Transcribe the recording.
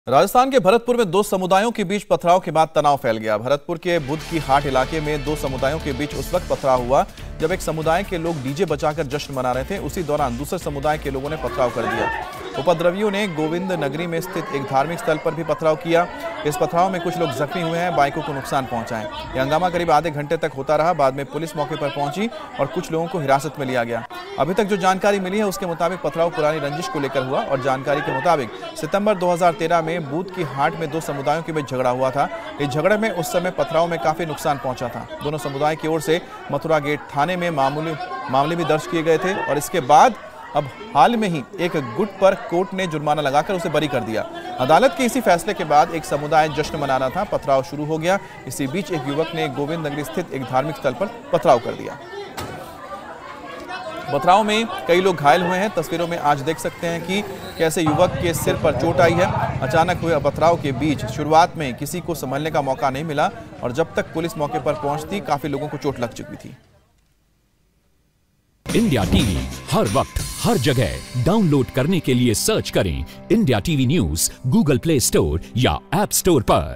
राजस्थान के भरतपुर में दो समुदायों के बीच पथराव के बाद तनाव फैल गया। भरतपुर के बुद्ध की हाट इलाके में दो समुदायों के बीच उस वक्त पथराव हुआ जब एक समुदाय के लोग डीजे बजाकर जश्न मना रहे थे। उसी दौरान दूसरे समुदाय के लोगों ने पथराव कर दिया। उपद्रवियों ने गोविंद नगरी में स्थित एक धार्मिक स्थल पर भी पथराव किया। इस पथराव में कुछ लोग जख्मी हुए हैं, बाइकों को नुकसान पहुंचा है। यह हंगामा करीब आधे घंटे तक होता रहा। बाद में पुलिस मौके पर पहुंची और कुछ लोगों को हिरासत में लिया गया। अभी तक जो जानकारी मिली है उसके मुताबिक पथराव पुरानी रंजिश को लेकर हुआ और जानकारी के मुताबिक सितंबर 2013 में बूथ की हाट में दो समुदायों के बीच झगड़ा हुआ था। इस झगड़े में उस समय पथराव में काफी नुकसान पहुंचा था। दोनों समुदाय की ओर से मथुरा गेट थाने में मामले भी दर्ज किए गए थे और इसके बाद अब हाल में ही एक गुट पर कोर्ट ने जुर्माना लगाकर उसे बरी कर दिया। अदालत के इसी फैसले के बाद एक समुदाय जश्न मना रहा था, पथराव शुरू हो गया। इसी बीच एक युवक ने गोविंद नगरी स्थित एक धार्मिक स्थल पर पथराव कर दिया। पथराव में कई लोग घायल हुए हैं। तस्वीरों में आज देख सकते हैं कि कैसे युवक के सिर पर चोट आई है। अचानक हुए पथराव के बीच शुरुआत में किसी को संभलने का मौका नहीं मिला और जब तक पुलिस मौके पर पहुंचती काफी लोगों को चोट लग चुकी थी। इंडिया टीवी हर वक्त हर जगह डाउनलोड करने के लिए सर्च करें India TV news Google play store या ऐप स्टोर पर।